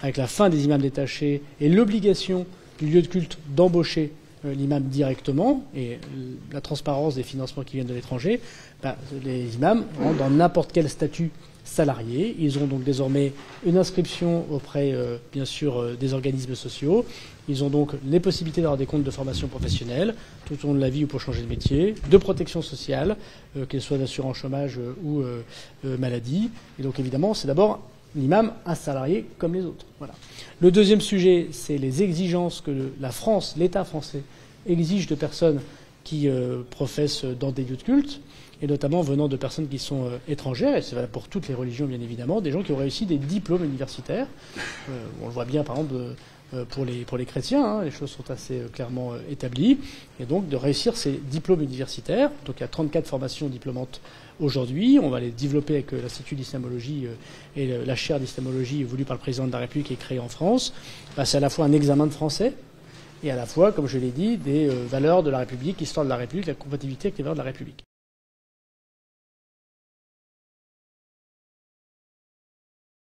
avec la fin des imams détachés et l'obligation du lieu de culte d'embaucher l'imam directement et la transparence des financements qui viennent de l'étranger, les imams rentrent dans n'importe quel statut salarié. Ils ont donc désormais une inscription auprès, bien sûr, des organismes sociaux. Ils ont donc les possibilités d'avoir des comptes de formation professionnelle tout au long de la vie ou pour changer de métier, de protection sociale, qu'elle soit d'assurance chômage ou maladie. Et donc évidemment, c'est d'abord l'imam un salarié comme les autres. Voilà. Le deuxième sujet, c'est les exigences que la France, l'État français, exige de personnes qui professent dans des lieux de culte, et notamment venant de personnes qui sont étrangères, et c'est valable pour toutes les religions bien évidemment, des gens qui ont réussi des diplômes universitaires. On le voit bien par exemple pour les chrétiens, hein, les choses sont assez clairement établies, et donc de réussir ces diplômes universitaires. Donc il y a 34 formations diplômantes aujourd'hui, on va les développer avec l'Institut d'islamologie et la chaire d'islamologie voulue par le président de la République et créée en France. C'est à la fois un examen de français, et à la fois, comme je l'ai dit, des valeurs de la République, l'histoire de la République, la compatibilité avec les valeurs de la République.